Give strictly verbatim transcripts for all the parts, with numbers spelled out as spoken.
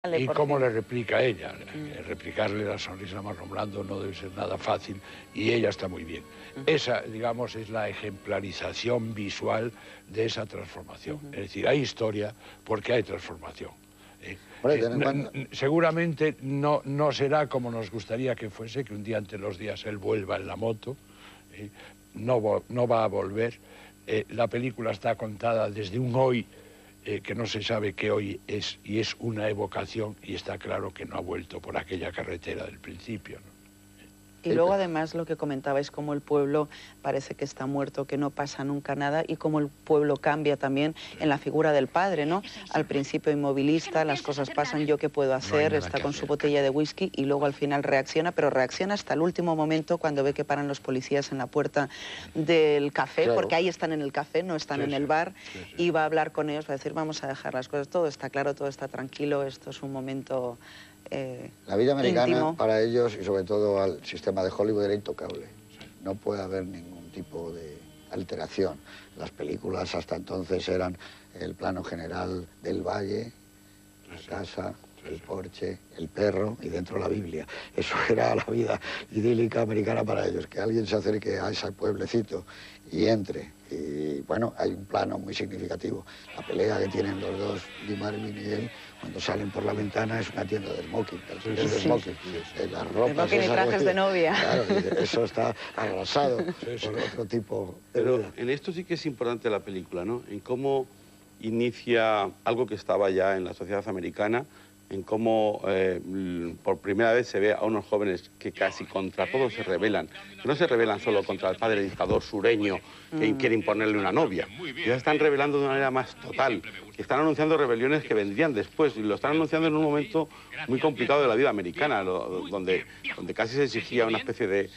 Y cómo le replica ella. Mm. Replicarle la sonrisa a Marlon Brando no debe ser nada fácil y ella está muy bien. Uh-huh. Esa, digamos, es la ejemplarización visual de esa transformación. Uh-huh. Es decir, hay historia porque hay transformación. Eh, eh, seguramente no, no será como nos gustaría que fuese, que un día entre los días él vuelva en la moto. Eh, no, no va a volver. Eh, la película está contada desde un hoy Eh, que no se sabe qué hoy es, y es una evocación, y está claro que no ha vuelto por aquella carretera del principio, ¿no? Y luego además lo que comentabais, cómo el pueblo parece que está muerto, que no pasa nunca nada, y cómo el pueblo cambia también en la figura del padre, ¿no? Al principio inmovilista, las cosas pasan, yo qué puedo hacer, no está con hacer. su botella de whisky, y luego al final reacciona, pero reacciona hasta el último momento cuando ve que paran los policías en la puerta del café, claro. porque ahí están en el café, no están sí, en el bar, sí, sí. y va a hablar con ellos, va a decir, vamos a dejar las cosas, todo está claro, todo está tranquilo, esto es un momento... Eh, la vida americana íntimo. Para ellos y sobre todo al sistema de Hollywood era intocable. No puede haber ningún tipo de alteración. Las películas hasta entonces eran el plano general del valle, la casa, el porche, el perro y dentro la Biblia. Eso era la vida idílica americana para ellos. Que alguien se acerque a ese pueblecito y entre. Y bueno, hay un plano muy significativo. La pelea que tienen los dos, Lee Marvin y él, cuando salen por la ventana es una tienda de smoking, sí, sí, de smoking. Sí, sí, sí. Las ropas, smoking y trajes de novia. Claro, eso está arrasado sí, sí. por otro tipo de Pero vida. En esto sí que es importante la película, ¿no? En cómo inicia algo que estaba ya en la sociedad americana, en cómo eh, por primera vez se ve a unos jóvenes que casi contra todo se rebelan, que no se rebelan solo contra el padre dictador sureño que mm. quiere imponerle una novia, ya se están rebelando de una manera más total, que están anunciando rebeliones que vendrían después, y lo están anunciando en un momento muy complicado de la vida americana, lo, donde, donde casi se exigía una especie de,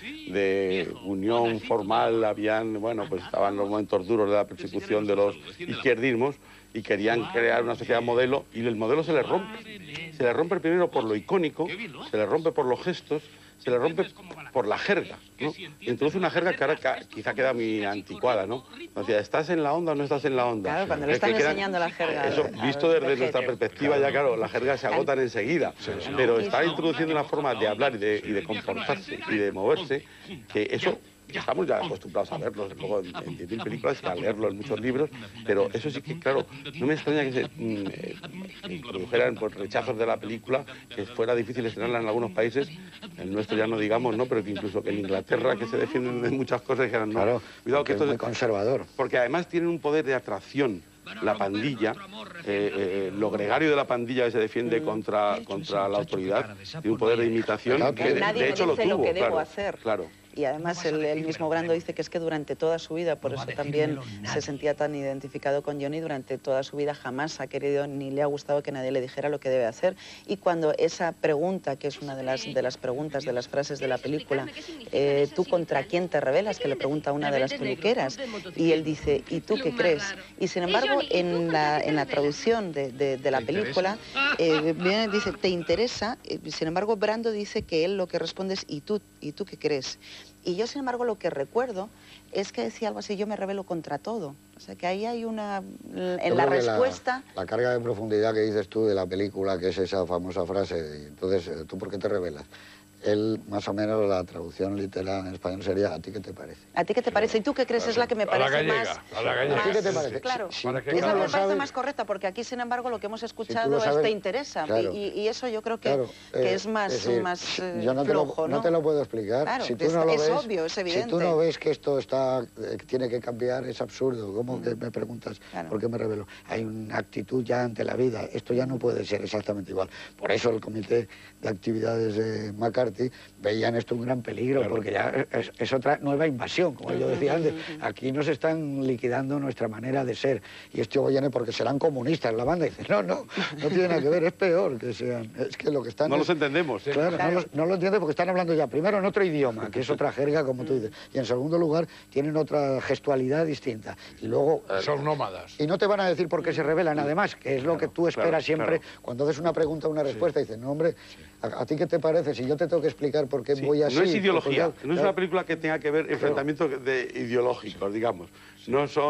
de unión formal, habían, bueno, pues estaban los momentos duros de la persecución de los izquierdismos, y querían crear una sociedad modelo, y el modelo se les rompe. Se les rompe primero por lo icónico, se les rompe por los gestos, se les rompe por la jerga, ¿no? Introduce una jerga que ahora quizá queda muy anticuada, ¿no? O sea, ¿estás en la onda o no estás en la onda? Claro, cuando le están enseñando la jerga. Eso, visto desde nuestra perspectiva, ya claro, las jergas se agotan enseguda, pero está introduciendo una forma de hablar y de, y de comportarse y de moverse, que eso... Estamos ya acostumbrados a verlo, luego en diez mil películas y a leerlo en muchos libros, pero eso sí que, claro, no me extraña que se mm, eh, produjeran pues, rechazos de la película, que fuera difícil estrenarla en algunos países, el nuestro ya no digamos, ¿no? Pero que incluso que en Inglaterra, que se defienden de muchas cosas, dijeran, no, claro, cuidado que esto es muy conservador. Porque además tienen un poder de atracción. La pandilla, eh, eh, lo gregario de la pandilla que se defiende contra, contra la autoridad, tiene un poder de imitación que de, de hecho lo tuvo, lo que debo claro, hacer. claro. Y además el, el mismo Brando dice que es que durante toda su vida, por eso también se sentía tan identificado con Johnny, durante toda su vida jamás ha querido ni le ha gustado que nadie le dijera lo que debe hacer. Y cuando esa pregunta, que es una de las, de las preguntas, de las frases de la película, eh, ¿tú contra quién te rebelas?, que le pregunta una de las peluqueras, y él dice, ¿y tú qué crees? Y sin embargo, en la, en la traducción de, de, de la película, eh, viene, dice, ¿te interesa? Sin embargo, Brando dice que él lo que responde es, ¿y tú, ¿y tú qué crees? Y yo, sin embargo, lo que recuerdo es que decía algo así, yo me rebelo contra todo. O sea, que ahí hay una... En la respuesta... La, la carga de profundidad que dices tú de la película, que es esa famosa frase, entonces, ¿tú por qué te rebelas? Él, más o menos, la traducción literal en español sería, ¿a ti qué te parece? ¿A ti qué te parece? ¿Y tú qué crees? Claro. Es la que me parece a la gallega, más... A la gallega. ¿A ti qué te parece? Claro, si, si es la que me parece sabes... más correcta, porque aquí, sin embargo, lo que hemos escuchado si sabes... es te interesa. Claro. Y, y eso yo creo que, claro. que eh, es más, es decir, más eh, yo no te, flojo, lo, ¿no? no te lo puedo explicar. Claro, si tú es, no lo es ves, obvio, es evidente. Si tú no ves que esto está, eh, tiene que cambiar, es absurdo. ¿Cómo mm. que me preguntas claro. por qué me rebelo? Hay una actitud ya ante la vida. Esto ya no puede ser exactamente igual. Por eso el Comité de Actividades de McCarthy veía en esto un gran peligro. Claro. Porque ya es, es otra nueva invasión, como yo decía antes. Aquí nos están liquidando nuestra manera de ser. Y esto viene porque serán comunistas la banda. Y dice, no, no, no tiene nada que ver, es peor que sean. Es que lo que están... No es, los entendemos. ¿eh? Claro, claro. No, los, no lo entienden porque están hablando ya, primero, en otro idioma, que es otra jerga, como tú dices. Y en segundo lugar, tienen otra gestualidad distinta. Y luego... Son nómadas. Y no te van a decir por qué se rebelan, además, que es lo claro, que tú esperas claro, siempre. Claro. Cuando haces una pregunta o una respuesta, sí. dices, no, hombre, ¿a, ¿a ti qué te parece? Si yo te tengo que explicar por qué sí. voy así... No es ideología, pues, no es una película que tenga que ver enfrentamientos de ideológicos, digamos. No son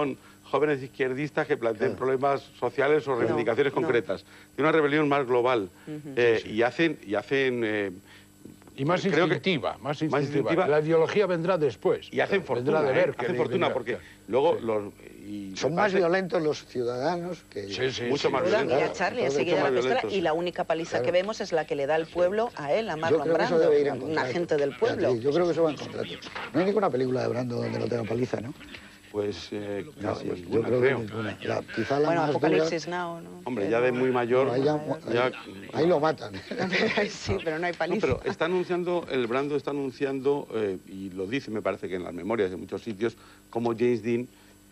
jóvenes izquierdistas que planteen claro. problemas sociales o reivindicaciones no, concretas. No. De una rebelión más global. Uh-huh. eh, sí, sí. Y hacen... Y hacen eh, Y más Creo instintiva, que, más instintiva. más instintiva. La ideología vendrá después. Y hacen fortuna, de ver ¿eh? Hacen fortuna, vendrá, porque claro. luego sí. los... Y Son más violentos los ciudadanos que... Sí, sí, mucho sí. más Mira, violentos. mira, Charlie, enseguida la pistola, y la única paliza claro. que vemos es la que le da el pueblo a él, a Marlon Brando, un agente del pueblo. Yo creo que eso va en contrato. No hay ninguna película de Brando donde no tenga paliza, ¿no? Pues eh, no, casi yo, ninguna, yo creo, creo. que ninguna. La, quizá la bueno, más Apocalipsis dura... Now, ¿no? Hombre, pero... ya de muy mayor... No, ahí, ya, ya... ahí, ahí lo matan. Sí, pero no hay paliza. No, pero está anunciando, el Brando está anunciando, eh, y lo dice, me parece que en las memorias de muchos sitios, como James Dean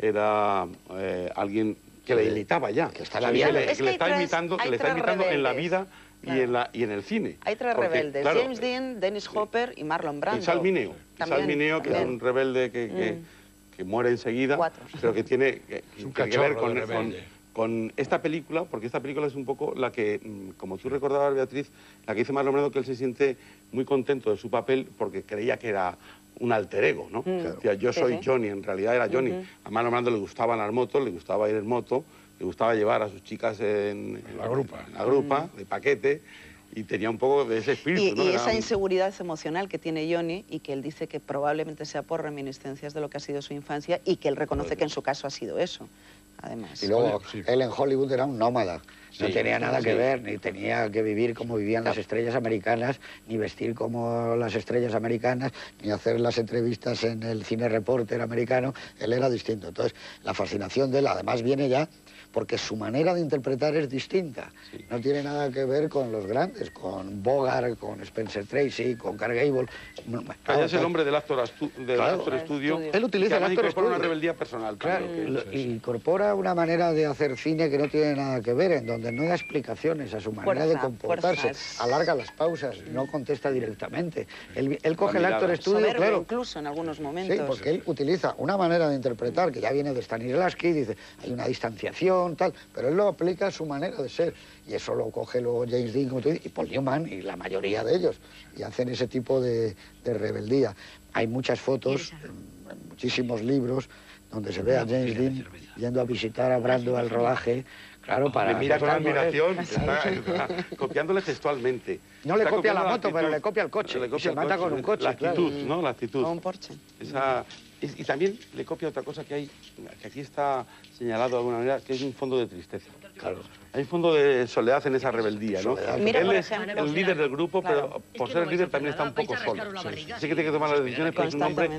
era eh, alguien que le imitaba ya. Que está la vida. vida. Que le, es que que le está tres, imitando, que le está imitando en la vida claro. y, en la, y en el cine. Hay tres Porque, rebeldes, claro, James Dean, Dennis Hopper y Marlon Brando. Y Sal Mineo, también, Sal Mineo que también. es un rebelde que, que, mm. que muere enseguida, Cuatro. pero que tiene que, un que, que ver con, con, con esta película, porque esta película es un poco la que, como tú recordabas, Beatriz, la que dice Marlon Brando que él se siente muy contento de su papel porque creía que era un alter ego, ¿no? Mm. O sea, yo soy sí, sí. Johnny, en realidad era Johnny. Uh-huh. A Marlon Brando le gustaban las motos, le gustaba ir en moto, le gustaba llevar a sus chicas en, en la grupa, en la grupa mm. de paquete, y tenía un poco de ese espíritu, y, ¿no? y Era esa un... inseguridad emocional que tiene Johnny y que él dice que probablemente sea por reminiscencias de lo que ha sido su infancia y que él reconoce pues, que en su caso ha sido eso, además. Y luego, sí. él en Hollywood era un nómada. No sí, tenía nada sí. que ver, ni tenía que vivir como vivían las estrellas americanas, ni vestir como las estrellas americanas, ni hacer las entrevistas en el Cine Reporter americano. Él era distinto. Entonces, la fascinación de él, además, viene ya porque su manera de interpretar es distinta. Sí. No tiene nada que ver con los grandes, con Bogart, con Spencer Tracy, con Clark Gable. Claro, es el hombre del actor, astu del claro, actor estudio. Él utiliza el actor estudio. Una rebeldía personal. Claro, claro que, y incorpora una manera de hacer cine que no tiene nada que ver, en donde no da explicaciones a su manera fuerza, de comportarse, fuerzas. alarga las pausas, no contesta directamente. Él, él coge el actor estudio, soberbio, claro. incluso en algunos momentos. Sí, porque él utiliza una manera de interpretar que ya viene de Stanislavski, dice, hay una distanciación, tal, pero él lo aplica a su manera de ser. Y eso lo coge luego James Dean, como tú dices, y Paul Newman, y la mayoría de ellos, y hacen ese tipo de, de rebeldía. Hay muchas fotos, en muchísimos libros, donde se ve a James Dean yendo a visitar a Brando al rodaje. Claro, para... Le mira con admiración, está, está copiándole textualmente. No le está copia la moto, actitud, pero le copia el coche. Le copia se mata con un coche, La actitud, claro. ¿no? La actitud. O un Porsche. Esa, y, y también le copia otra cosa que hay, que aquí está señalado de alguna manera, que es un fondo de tristeza. Claro. Hay un fondo de soledad en esa rebeldía, ¿no? Mira, él por es ejemplo, el líder del grupo, claro. pero por ser el líder también está un poco solo. Sí, sí. sí que tiene que tomar las decisiones, pero es un hombre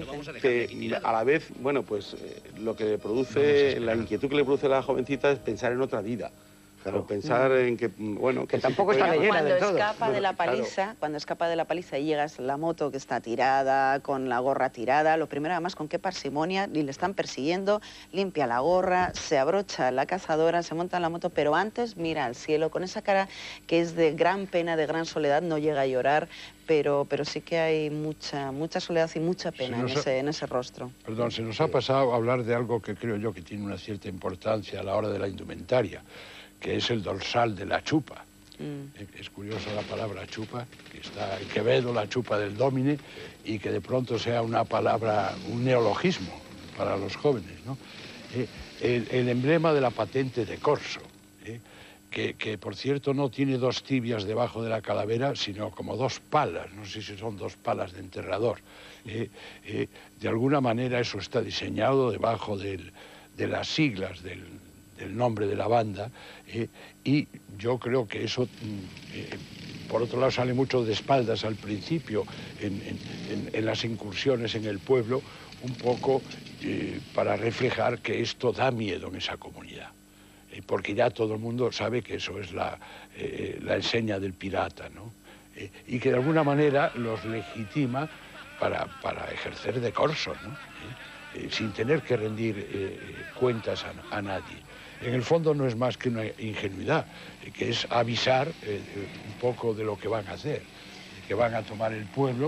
que a la vez, bueno, pues eh, lo que le produce, la inquietud que le produce a la jovencita es pensar en otra vida. Claro. Pensar en que, bueno... Que, que tampoco está leyenda cuando de todo. Escapa bueno, de la paliza, claro. Cuando escapa de la paliza y llegas a la moto que está tirada, con la gorra tirada, lo primero además con qué parsimonia, y le están persiguiendo, limpia la gorra, se abrocha la cazadora, se monta en la moto, pero antes mira al cielo con esa cara que es de gran pena, de gran soledad, no llega a llorar, pero, pero sí que hay mucha, mucha soledad y mucha pena en ese, ha, en ese rostro. Perdón, se nos ha pasado a hablar de algo que creo yo que tiene una cierta importancia a la hora de la indumentaria, que es el dorsal de la chupa. Mm. Es curioso la palabra chupa, que está en Quevedo, la chupa del Dómine, y que de pronto sea una palabra, un neologismo para los jóvenes, ¿no? Eh, el, el emblema de la patente de corso, eh, que, que por cierto no tiene dos tibias debajo de la calavera, sino como dos palas, no sé si son dos palas de enterrador. Eh, eh, de alguna manera eso está diseñado debajo del, de las siglas del el nombre de la banda, eh, y yo creo que eso, eh, por otro lado, sale mucho de espaldas al principio, en, en, en las incursiones en el pueblo, un poco eh, para reflejar que esto da miedo en esa comunidad, eh, porque ya todo el mundo sabe que eso es la, eh, la enseña del pirata, ¿no? Eh, y que de alguna manera los legitima para, para ejercer de corso, ¿no? Eh, eh, sin tener que rendir eh, cuentas a, a nadie. En el fondo no es más que una ingenuidad, que es avisar eh, un poco de lo que van a hacer, que van a tomar el pueblo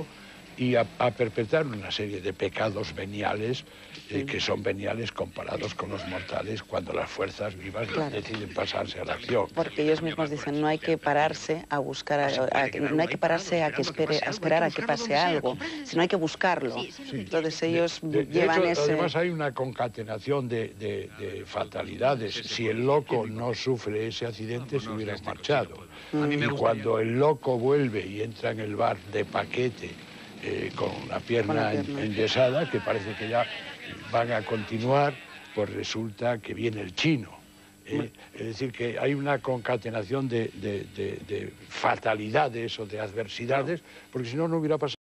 y a, a perpetrar una serie de pecados veniales eh, que son veniales comparados con los mortales cuando las fuerzas vivas claro. deciden pasarse a la acción. Porque ellos mismos dicen no hay que pararse a buscar, a, a, no hay que pararse a que espere, a esperar a que pase algo, sino hay que buscarlo. Sí. Entonces ellos de, de, llevan de hecho, ese... Además hay una concatenación de, de, de fatalidades. Si el loco no sufre ese accidente se hubiera marchado. Mm. Y cuando el loco vuelve y entra en el bar de paquete eh, con una pierna, con pierna enyesada, que parece que ya van a continuar, pues resulta que viene el chino. Eh, es decir, que hay una concatenación de, de, de, de fatalidades o de adversidades, porque si no, no hubiera pasado.